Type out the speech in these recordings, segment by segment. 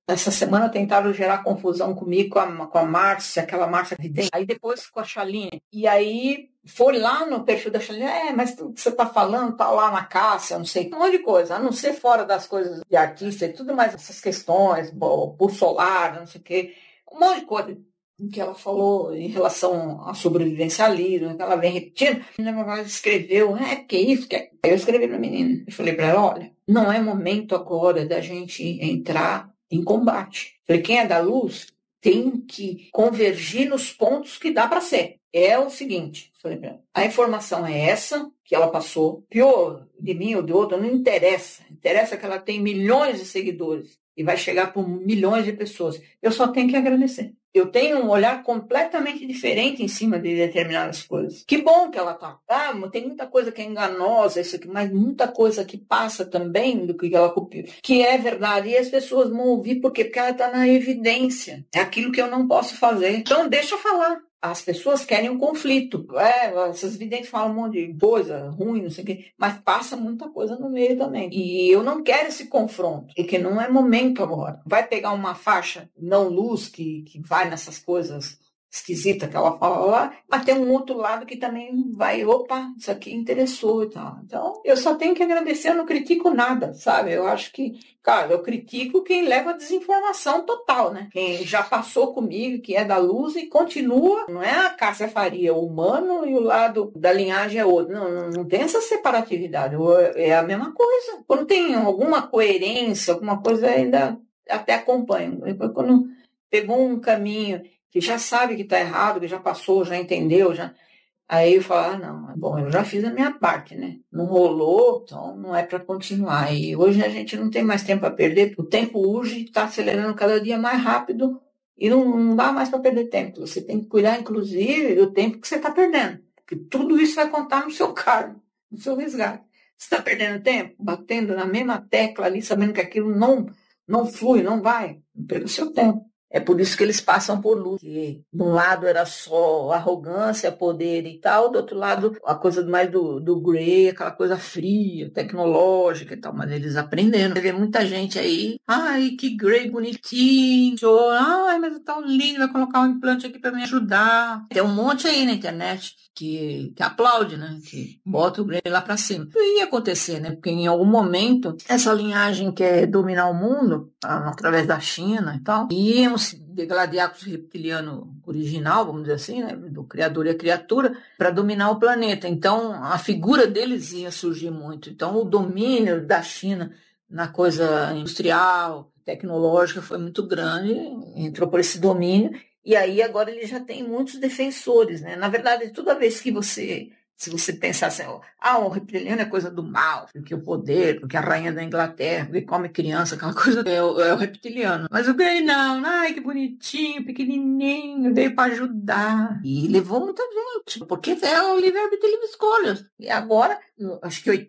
Essa semana tentaram gerar confusão comigo, com a Márcia, aquela Márcia que tem. Aí depois com a Chaline. E aí foi lá no perfil da Chaline, mas tudo que você tá falando tá lá na Cássia, não sei, um monte de coisa, a não ser fora das coisas de artista e tudo mais, essas questões, por solar, não sei o quê, um monte de coisa que ela falou em relação ao sobrevivencialismo, que ela vem repetindo. Ela escreveu, que isso, que é. Eu escrevi para a menina, eu falei para ela, olha, não é momento agora da gente entrar em combate. Falei, quem é da luz tem que convergir nos pontos que dá para ser. É o seguinte, falei para ela, a informação é essa que ela passou, pior de mim ou de outra, não interessa. Interessa que ela tem milhões de seguidores e vai chegar por milhões de pessoas. Eu só tenho que agradecer. Eu tenho um olhar completamente diferente em cima de determinadas coisas. Que bom que ela tá. Tem muita coisa que é enganosa, isso aqui, mas muita coisa que passa também do que ela copiou, que é verdade. E as pessoas vão ouvir por quê? Porque ela está na evidência. É aquilo que eu não posso fazer. Então, deixa eu falar. As pessoas querem um conflito. Essas videntes falam um monte de coisa ruim, não sei o quê, mas passa muita coisa no meio também. E eu não quero esse confronto, porque não é momento agora. Vai pegar uma faixa não luz que vai nessas coisas esquisitas que ela fala lá, mas tem um outro lado que também vai, opa, isso aqui interessou e tal. Então, eu só tenho que agradecer, eu não critico nada, sabe? Eu acho que, cara, eu critico quem leva a desinformação total, né? Quem já passou comigo, que é da luz e continua, não é a Cássia Faria, o humano e o lado da linhagem é outro. Não tem essa separatividade, é a mesma coisa. Quando tem alguma coerência, alguma coisa, ainda até acompanho. Depois, quando pegou um caminho que já sabe que está errado, que já passou, já entendeu, já... Aí eu falo, não, bom, eu já fiz a minha parte, né? Não rolou, então não é para continuar. E hoje a gente não tem mais tempo a perder, o tempo urge, está acelerando cada dia mais rápido e não dá mais para perder tempo. Você tem que cuidar, inclusive, do tempo que você está perdendo, porque tudo isso vai contar no seu cargo, no seu resgate. Você está perdendo tempo, batendo na mesma tecla ali, sabendo que aquilo não flui, não vai, perca o seu tempo. É por isso que eles passam por luz. De um lado era só arrogância, poder e tal, do outro lado a coisa mais do Grey, aquela coisa fria, tecnológica e tal, mas eles aprenderam. Você vê muita gente aí, ai, que Grey bonitinho, ai, mas é tão lindo, vai colocar um implante aqui para me ajudar. Tem um monte aí na internet que aplaude, né? Que bota o Grey lá para cima. Isso ia acontecer, né? Porque em algum momento, essa linhagem quer dominar o mundo, através da China e tal, iam se degladiar com o reptiliano original, vamos dizer assim, né? Do criador e a criatura, para dominar o planeta. Então, a figura deles ia surgir muito. Então, o domínio da China na coisa industrial, tecnológica, foi muito grande, entrou por esse domínio. E aí agora ele já tem muitos defensores, né? Na verdade, toda vez que se você pensar assim, o reptiliano é coisa do mal, porque o poder, porque a rainha da Inglaterra, porque come criança, aquela coisa é o reptiliano. Mas o Grey não, ai que bonitinho, pequenininho, veio para ajudar. E levou muita gente, porque é o livre-arbítrio, livre escolha. E agora, acho que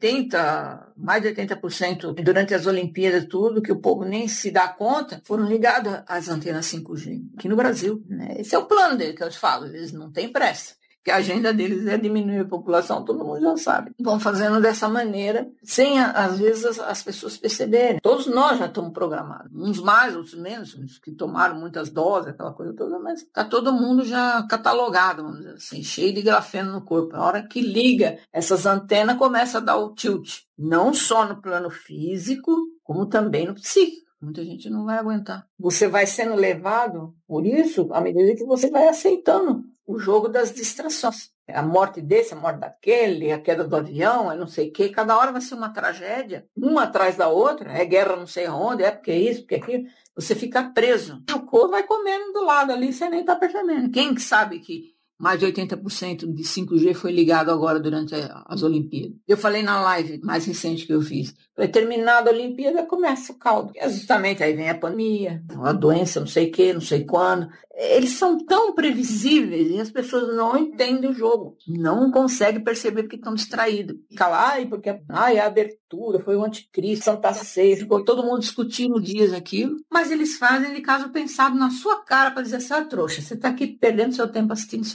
mais de 80% durante as Olimpíadas, tudo, que o povo nem se dá conta, foram ligados às antenas 5G, aqui no Brasil. Né? Esse é o plano dele, que eu te falo, eles não têm pressa. Que a agenda deles é diminuir a população, todo mundo já sabe. Vão fazendo dessa maneira, sem, às vezes, as pessoas perceberem. Todos nós já estamos programados. Uns mais, outros menos, uns que tomaram muitas doses, aquela coisa toda, mas está todo mundo já catalogado, vamos dizer assim, cheio de grafeno no corpo. Na hora que liga, essas antenas começam a dar o tilt. Não só no plano físico, como também no psíquico. Muita gente não vai aguentar. Você vai sendo levado por isso à medida que você vai aceitando o jogo das distrações. A morte desse, a morte daquele, a queda do avião, não sei o quê. Cada hora vai ser uma tragédia, uma atrás da outra. É guerra não sei onde, é porque isso, porque aquilo. Você fica preso. O corpo vai comendo do lado ali, você nem está percebendo. Quem sabe que mais de 80% de 5G foi ligado agora durante as Olimpíadas. Eu falei na live mais recente que eu fiz. Terminada a Olimpíada, começa o caldo. E justamente aí vem a pandemia, a doença, não sei o que, não sei quando. Eles são tão previsíveis e as pessoas não entendem o jogo. Não conseguem perceber porque estão distraídos. Fica lá, porque a abertura foi o anticristo, Santa Ceia. Ficou todo mundo discutindo dias aquilo. Mas eles fazem de caso pensado na sua cara para dizer assim, trouxa, você está aqui perdendo seu tempo assistindo isso aí.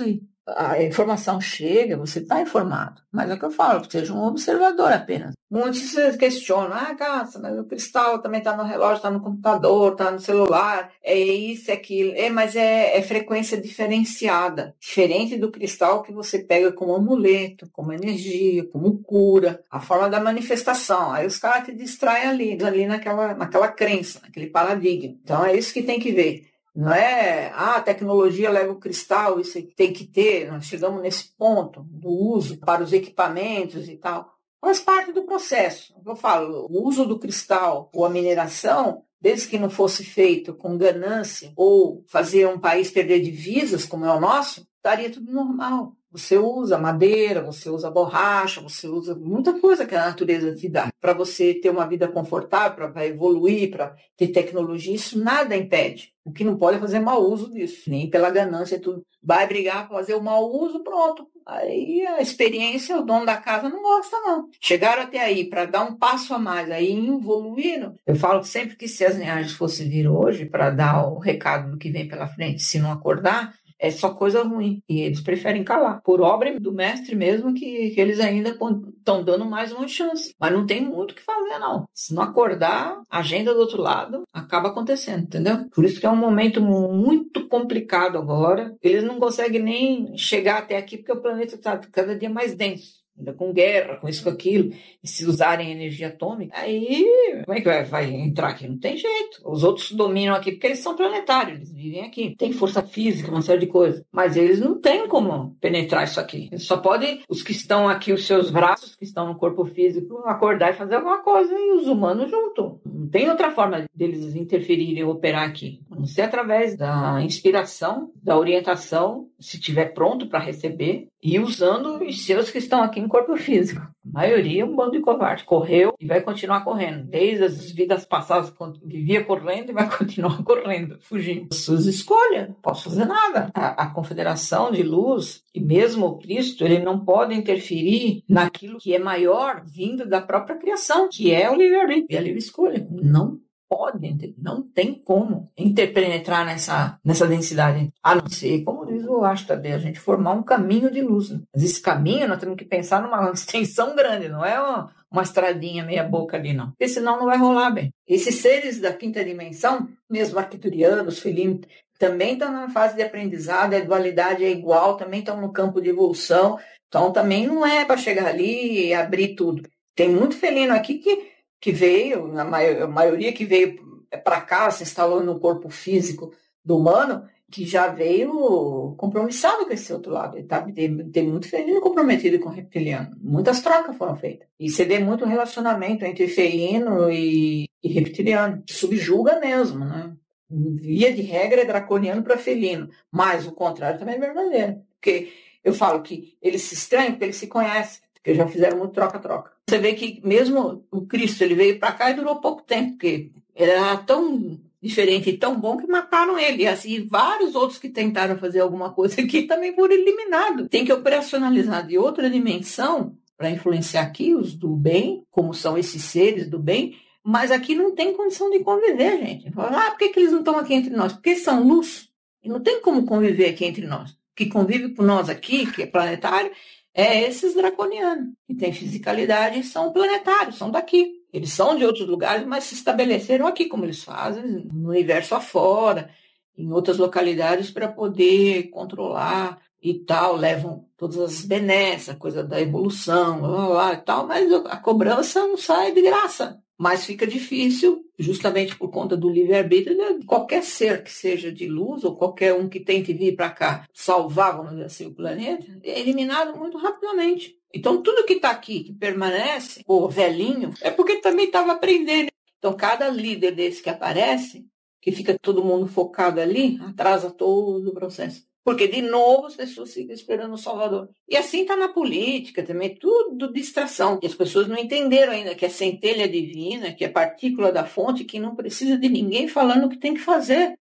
A informação chega, você está informado. Mas é o que eu falo, seja um observador apenas. Muitos questionam, Cássio, mas o cristal também está no relógio, está no computador, está no celular, é isso, é aquilo. Mas é frequência diferenciada. Diferente do cristal que você pega como amuleto, como energia, como cura, a forma da manifestação. Aí os caras te distraem ali naquela crença, naquele paradigma. Então é isso que tem que ver. Não é, a tecnologia leva o cristal, isso tem que ter, nós chegamos nesse ponto do uso para os equipamentos e tal. Faz parte do processo. Eu falo, o uso do cristal ou a mineração, desde que não fosse feito com ganância ou fazer um país perder divisas, como é o nosso, estaria tudo normal. Você usa madeira, você usa borracha, você usa muita coisa que a natureza te dá. Para você ter uma vida confortável, para evoluir, para ter tecnologia, isso nada impede. O que não pode é fazer mau uso disso, nem pela ganância, tudo. Vai brigar para fazer o mau uso, pronto. Aí a experiência, o dono da casa não gosta, não. Chegaram até aí para dar um passo a mais, aí evoluíram. Eu falo sempre que se as linhagens fossem vir hoje para dar o recado do que vem pela frente, se não acordar, é só coisa ruim. E eles preferem calar. Por obra do mestre mesmo, que eles ainda estão dando mais uma chance. Mas não tem muito o que fazer, não. Se não acordar, a agenda do outro lado acaba acontecendo, entendeu? Por isso que é um momento muito complicado agora. Eles não conseguem nem chegar até aqui, porque o planeta está cada dia mais denso. Ainda com guerra, com isso, com aquilo, e se usarem energia atômica, aí como é que vai entrar aqui? Não tem jeito. Os outros dominam aqui porque eles são planetários, eles vivem aqui. Tem força física, uma série de coisas. Mas eles não têm como penetrar isso aqui. Eles só podem, os que estão aqui, os seus braços, que estão no corpo físico, acordar e fazer alguma coisa, e os humanos junto. Não tem outra forma deles interferirem e operar aqui. A não ser através da inspiração, da orientação, se estiver pronto para receber, e usando os seus que estão aqui em corpo físico. A maioria é um bando de covarde. Correu e vai continuar correndo. Desde as vidas passadas, vivia correndo e vai continuar correndo, fugindo. Suas escolhas, não posso fazer nada. A Confederação de Luz e mesmo o Cristo, ele não pode interferir naquilo que é maior vindo da própria criação, que é o livre-arbítrio e a livre escolha. Não pode, não tem como interpenetrar nessa densidade, a não ser, como diz o Ashtar, a gente formar um caminho de luz. Né? Mas esse caminho nós temos que pensar numa extensão grande, não é uma estradinha meia boca ali, não. Porque senão não vai rolar bem. Esses seres da quinta dimensão, mesmo arcturianos, felinos, também estão na fase de aprendizado, a dualidade é igual, também estão no campo de evolução, então também não é para chegar ali e abrir tudo. Tem muito felino aqui que veio, a maioria que veio para cá, se instalou no corpo físico do humano, que já veio compromissado com esse outro lado. Tem muito felino comprometido com o reptiliano. Muitas trocas foram feitas. E você vê muito relacionamento entre felino e reptiliano. Subjuga mesmo, né? Via de regra é draconiano para felino. Mas o contrário também é verdadeiro. Porque eu falo que eles se estranham porque eles se conhecem. Porque já fizeram muito troca-troca. Você vê que mesmo o Cristo, ele veio para cá e durou pouco tempo, porque ele era tão diferente e tão bom que mataram ele. E assim, vários outros que tentaram fazer alguma coisa aqui também foram eliminados. Tem que operacionalizar de outra dimensão para influenciar aqui os do bem, como são esses seres do bem, mas aqui não tem condição de conviver, gente. Fala, por que eles não estão aqui entre nós? Porque são luz. E não tem como conviver aqui entre nós. O que convive com nós aqui, que é planetário, é esses draconianos, que têm fisicalidade e são planetários, são daqui. Eles são de outros lugares, mas se estabeleceram aqui, como eles fazem, no universo afora, em outras localidades, para poder controlar e tal, levam todas as benesses, a coisa da evolução, e tal, mas a cobrança não sai de graça. Mas fica difícil, justamente por conta do livre-arbítrio, de qualquer ser que seja de luz, ou qualquer um que tente vir para cá salvar, vamos dizer assim, o planeta, é eliminado muito rapidamente. Então, tudo que está aqui, que permanece, o velhinho, é porque também estava aprendendo. Então, cada líder desse que aparece, que fica todo mundo focado ali, atrasa todo o processo. Porque, de novo, as pessoas ficam esperando o Salvador. E assim está na política também, tudo distração. E as pessoas não entenderam ainda que é centelha divina, que é partícula da fonte, que não precisa de ninguém falando o que tem que fazer.